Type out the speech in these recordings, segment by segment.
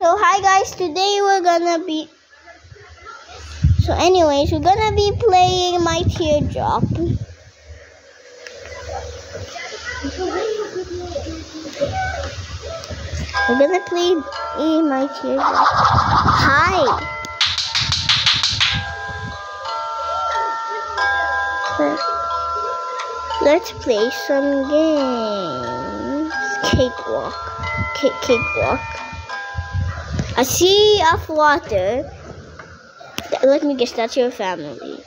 So hi guys, today we're gonna be playing my teardrop. We're gonna play my teardrop. Hi. Let's play some games. Cakewalk. Cakewalk. A sea of water. Let me guess, that's your family.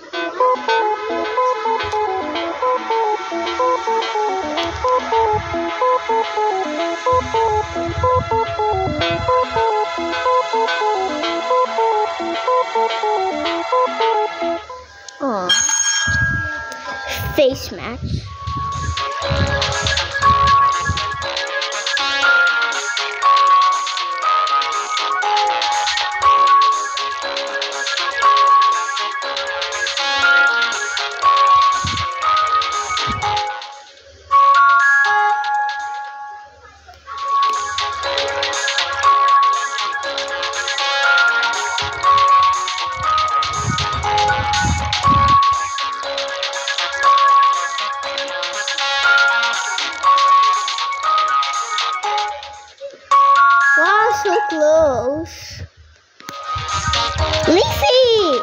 Aww. Face match. Wow, so close. Leafy!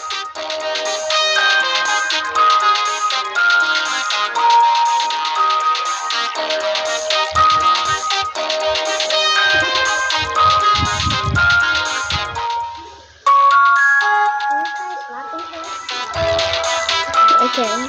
Okay.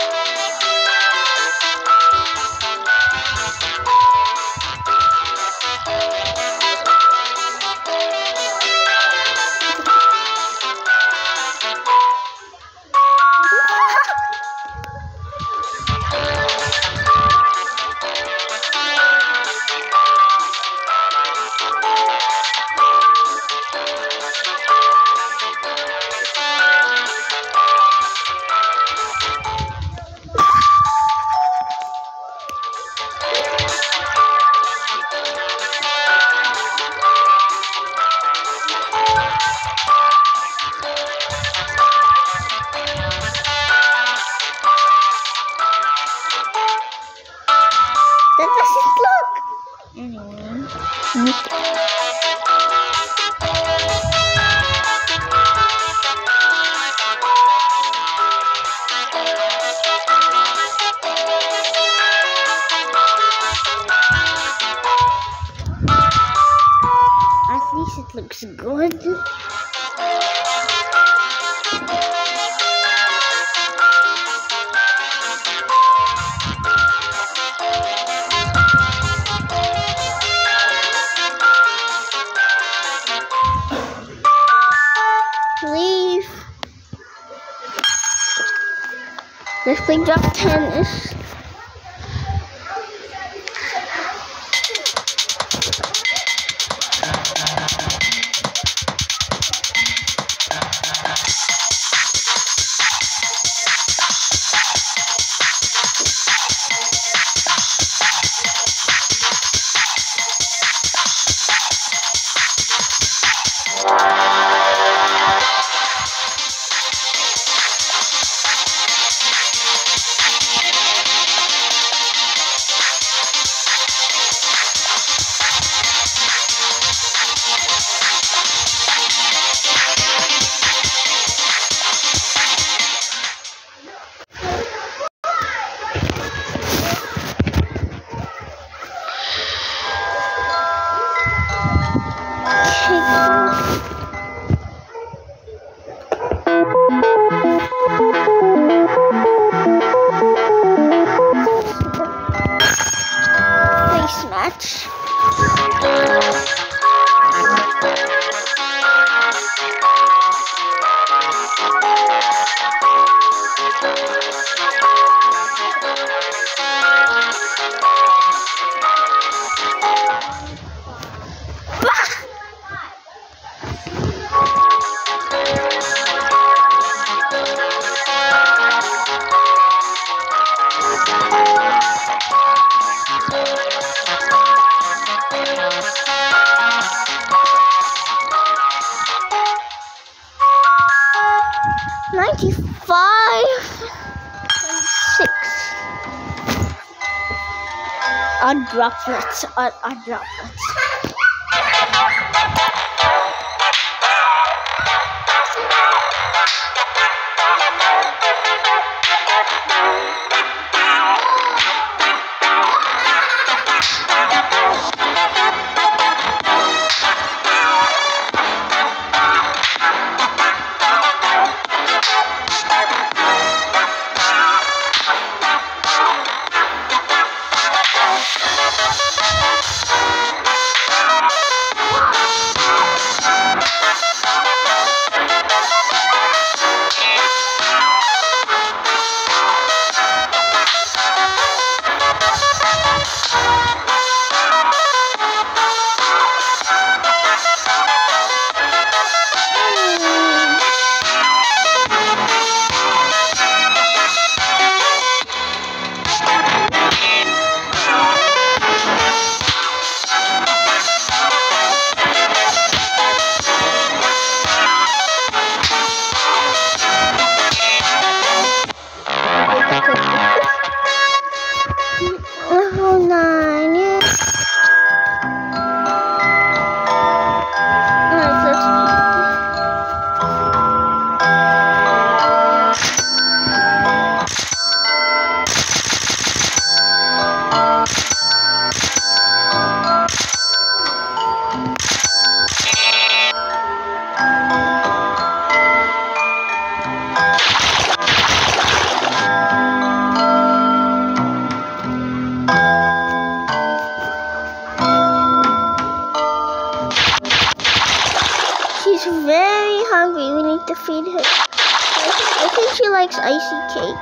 That doesn't look. Anyway. At least it looks good. Leave. Let's play drop tennis. Face match. 25, 26. Odd droplets, odd droplets. She's very hungry. We need to feed her. I think she likes icy cake.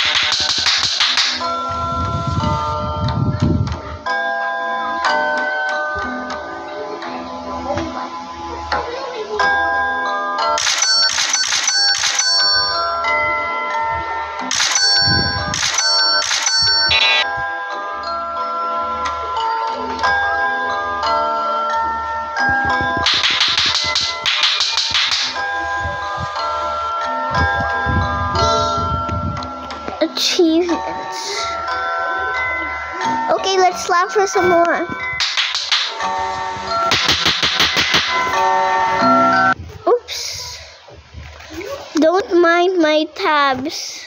Achievements. Okay, let's slap her some more. Oops. Don't mind my tabs.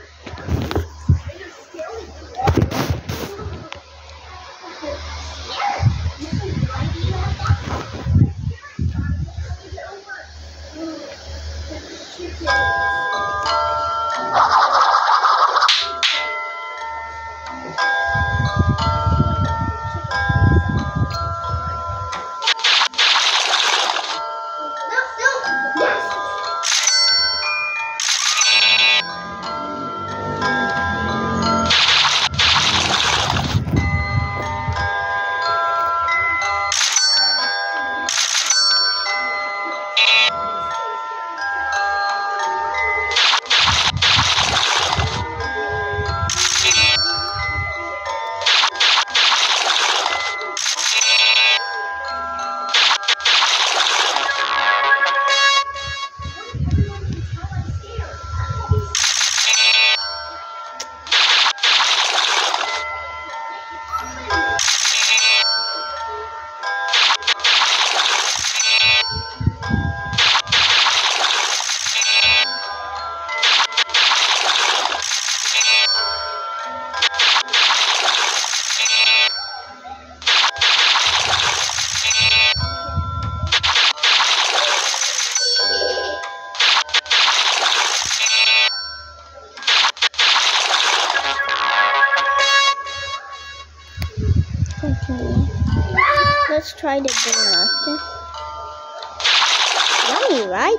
Let's try the donut. Yummy, right?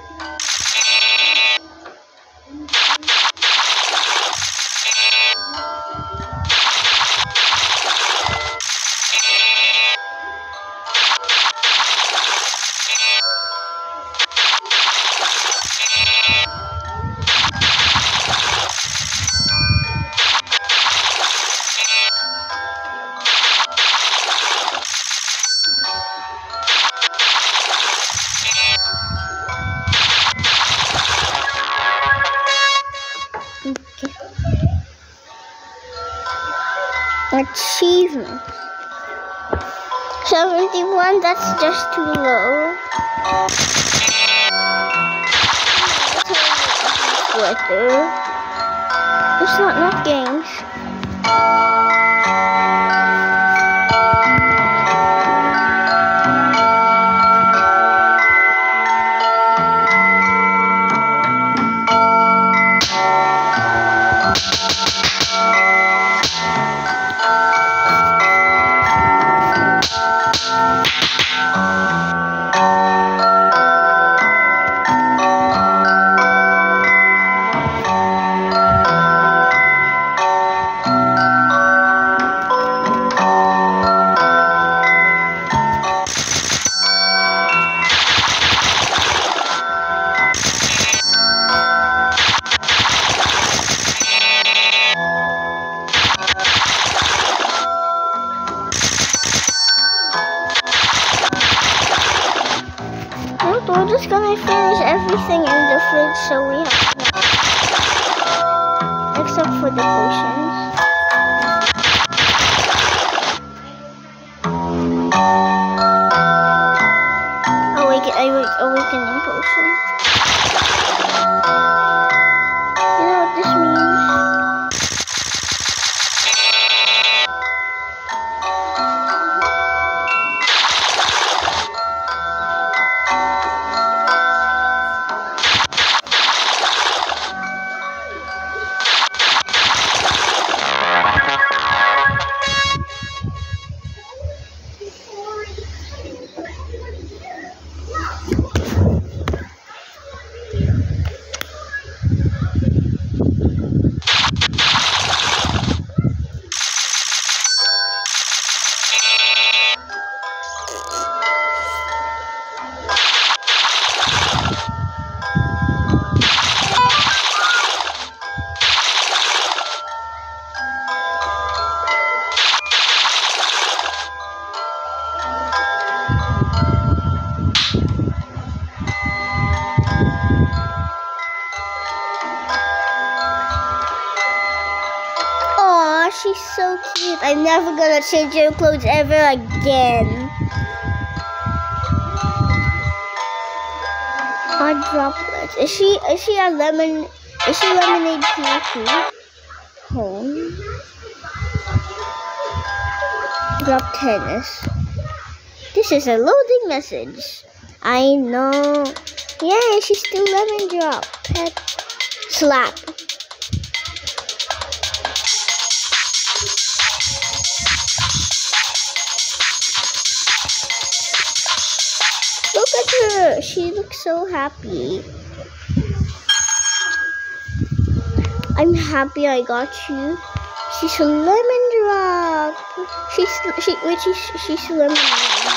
Achievement. 71, that's just too low. Sweater. It's not enough games. We're just gonna finish everything in the fridge so we have except for the potions. Awakening potion. You know what this means? She's so cute. I'm never gonna change her clothes ever again. Hot droplets. Is she a lemon? Is she lemonade too? Home. Drop tennis. This is a loading message. I know. Yeah, she's still lemon drop. Pet. Slap. Look at her. She looks so happy. I'm happy I got you. She's a lemon drop. She's lemon drop.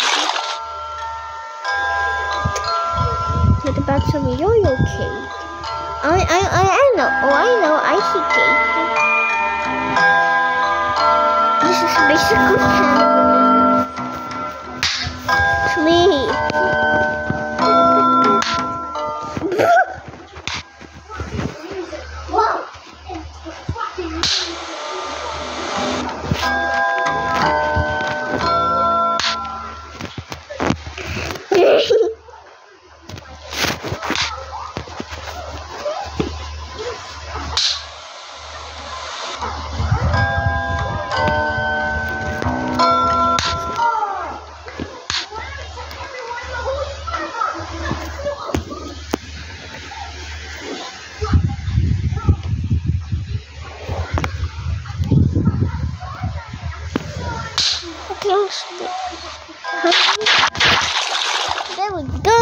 What about some yo-yo cake? I know. Oh, I know. Icy cake. This is basically sleep. There we go.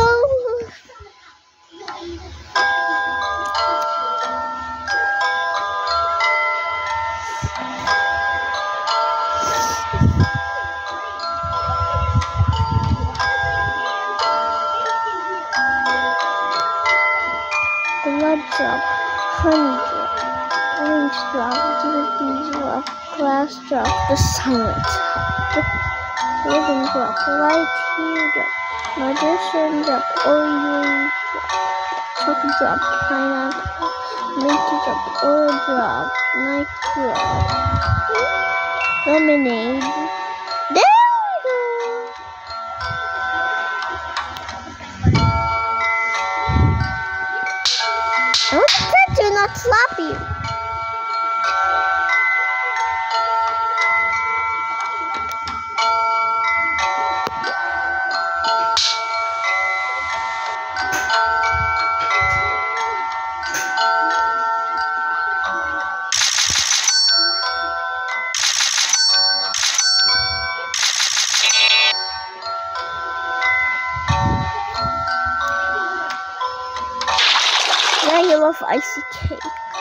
Blood drop, honey drop, orange drop, bee drop, glass drop, the silent drop, living drop, light teardrop, magician drop, orange drop, chocolate drop, pineapple, minty drop, oil drop, night drop. Lemonade. There we go. I want to touch you, not slap you. Yeah, you love icy cake.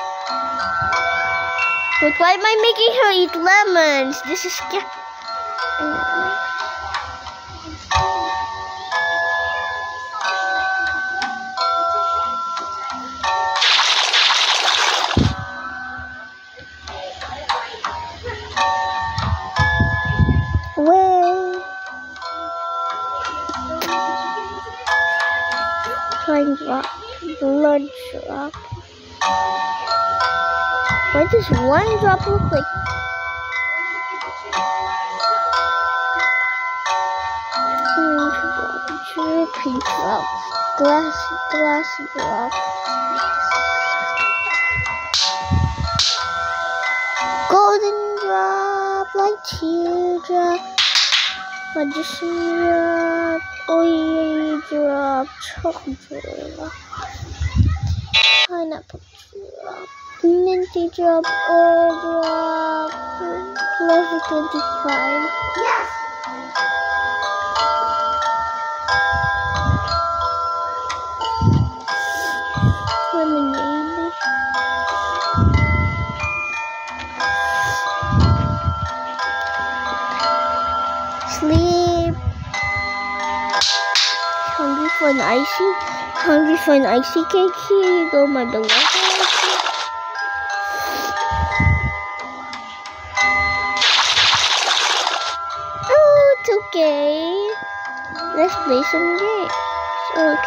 But why am I making her eat lemons? This is scary. Well, trying drop, blood drop. Why does one drop look like? Drippy drop, glass drop, golden drop, like teardrop, magician drop, oil drop, chocolate drop, pineapple drop, minty drop, oil drop, level 25. Yes. Lemonade. Sleep. Hungry for an icy cake? Here you go, my beloved. Oh, it's okay. Let's play some games. Okay.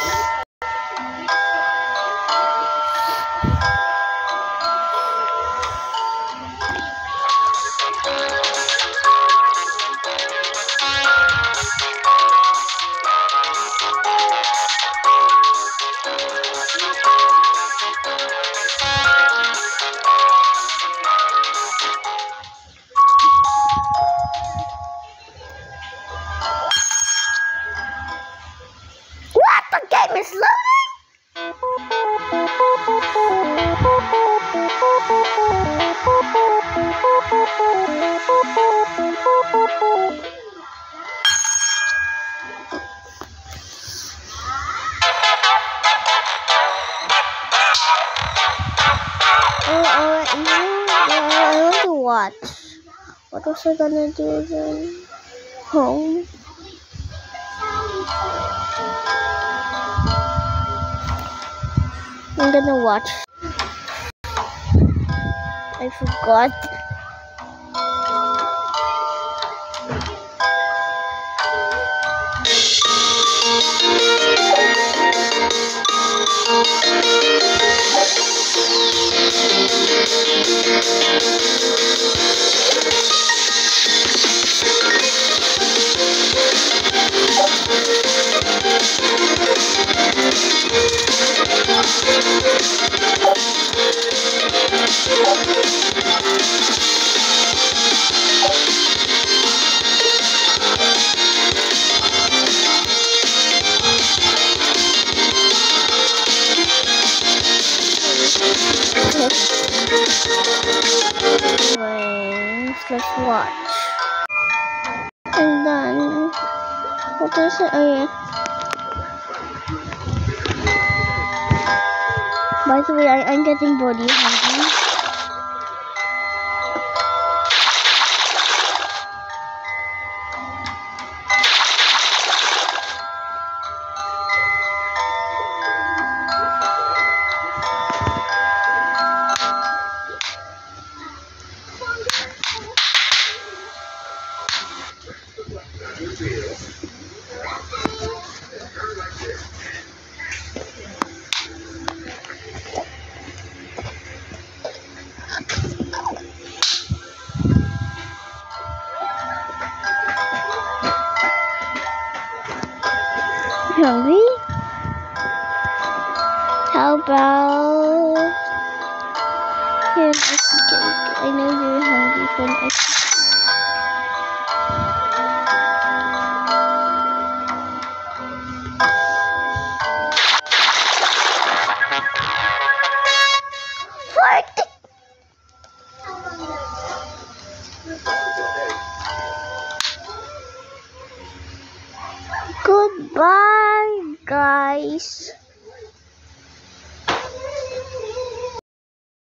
What? The game is loading? I want to watch. What was I gonna do then? Home. I'm gonna watch. I forgot. Anyways, let's watch. And then, what is it? Oh yeah. By the way, I'm getting body hungry. hungry? How about here, an ice cake? I know you're hungry for an ice cake. Goodbye, guys.